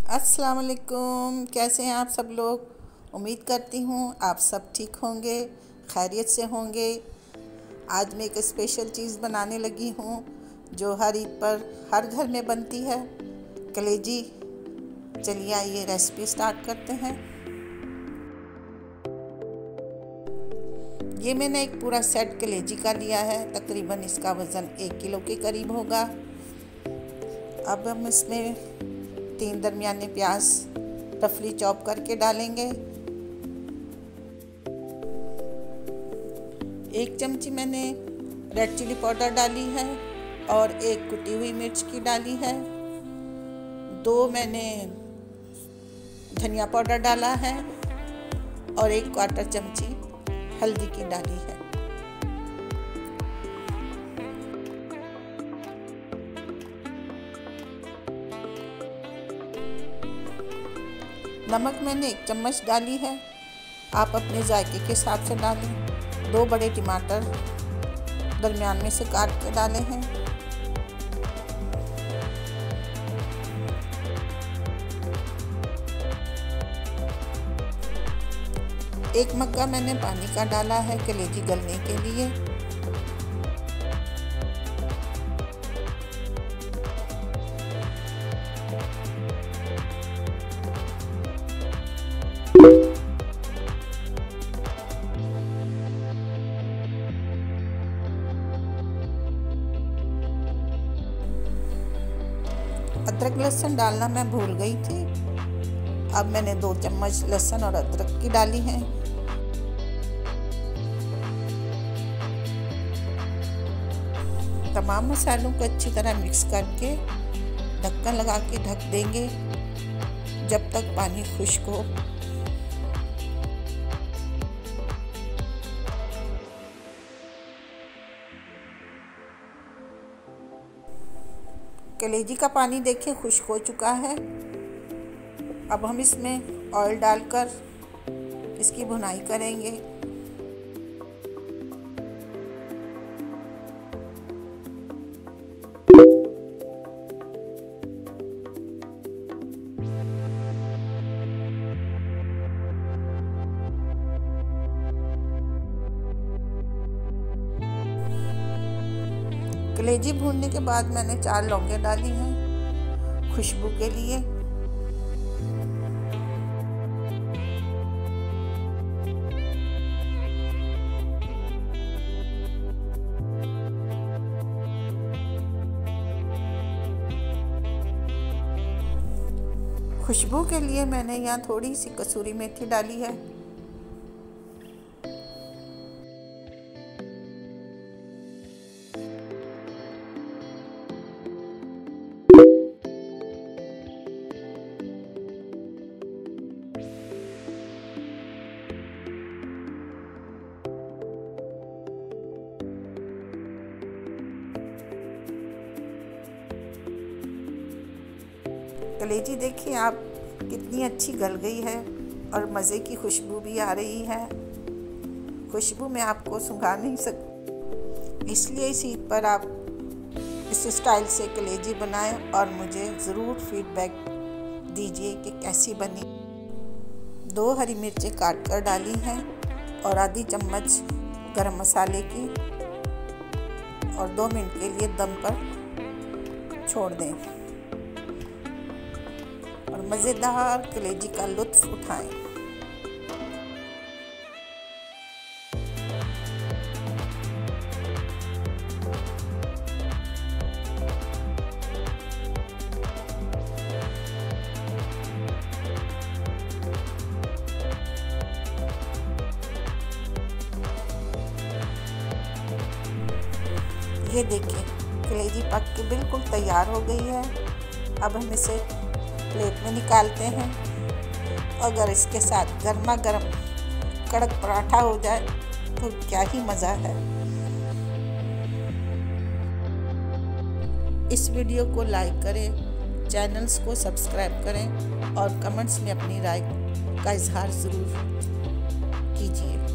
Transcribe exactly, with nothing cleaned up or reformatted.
अस्सलाम वालेकुम। कैसे हैं आप सब लोग। उम्मीद करती हूँ आप सब ठीक होंगे, खैरियत से होंगे। आज मैं एक स्पेशल चीज़ बनाने लगी हूँ जो हर ईद पर हर घर में बनती है, कलेजी। चलिए आइए रेसिपी स्टार्ट करते हैं। ये मैंने एक पूरा सेट कलेजी का लिया है, तकरीबन इसका वज़न एक किलो के करीब होगा। अब हम इसमें तीन दरमियाने प्याज रफली चॉप करके डालेंगे। एक चमची मैंने रेड चिली पाउडर डाली है और एक कुटी हुई मिर्च की डाली है। दो मैंने धनिया पाउडर डाला है और एक क्वार्टर चमची हल्दी की डाली है। नमक मैंने एक चम्मच डाली है, आप अपने जायके के हिसाब से डालें। दो बड़े टमाटर दरमियान में से काट के डाले हैं। एक मग्गा मैंने पानी का डाला है कलेजी गलने के लिए। अदरक लहसुन डालना मैं भूल गई थी। अब मैंने दो चम्मच लहसुन और अदरक की डाली है। तमाम मसालों को अच्छी तरह मिक्स करके ढक्कन लगा के ढक देंगे जब तक पानी खुश्क हो। कलेजी का पानी देखिए खुश्क हो चुका है। अब हम इसमें ऑयल डालकर इसकी भुनाई करेंगे। कलेजी भूनने के बाद मैंने चार लौंगे डाली हैं खुशबू के लिए। खुशबू के लिए मैंने यहाँ थोड़ी सी कसूरी मेथी डाली है। कलेजी देखिए आप कितनी अच्छी गल गई है और मज़े की खुशबू भी आ रही है। खुशबू मैं आपको सुंघा नहीं सकती, इसलिए इस ईद पर आप इस स्टाइल से कलेजी बनाएं और मुझे ज़रूर फीडबैक दीजिए कि कैसी बनी। दो हरी मिर्चें काट कर डाली हैं और आधी चम्मच गरम मसाले की, और दो मिनट के लिए दम पर छोड़ दें और मज़ेदार कलेजी का लुत्फ़ उठाएं। ये देखिए कलेजी पक के बिल्कुल तैयार हो गई है। अब हम इसे प्लेट में निकालते हैं। अगर इसके साथ गर्मा गर्म कड़क पराठा हो जाए तो क्या ही मज़ा है। इस वीडियो को लाइक करें, चैनल्स को सब्सक्राइब करें और कमेंट्स में अपनी राय का इजहार ज़रूर कीजिए।